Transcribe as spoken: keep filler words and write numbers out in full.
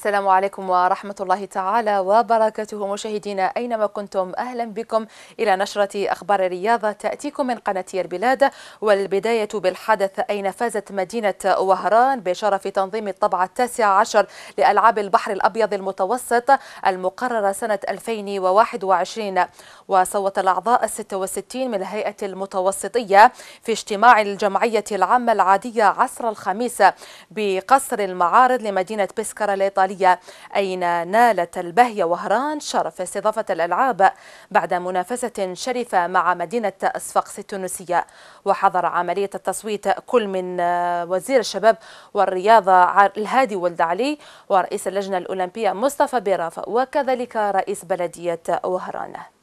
السلام عليكم ورحمة الله تعالى وبركاته. مشاهدينا أينما كنتم، أهلا بكم إلى نشرة أخبار الرياضة تأتيكم من قناة البلاد. والبداية بالحدث أين فازت مدينة وهران بشرف تنظيم الطبعة التاسع عشر لألعاب البحر الأبيض المتوسط المقررة سنة ألفين وواحد وعشرين. وصوت الأعضاء الستة وستين من الهيئة المتوسطية في اجتماع الجمعية العامة العادية عصر الخميس بقصر المعارض لمدينة بسكرة الإيطالية، أين نالت الباهية وهران شرف استضافة الألعاب بعد منافسة شرفة مع مدينة صفاقس التونسية. وحضر عملية التصويت كل من وزير الشباب والرياضة الهادي ولد علي ورئيس اللجنة الأولمبية مصطفى بيرافة وكذلك رئيس بلدية وهران.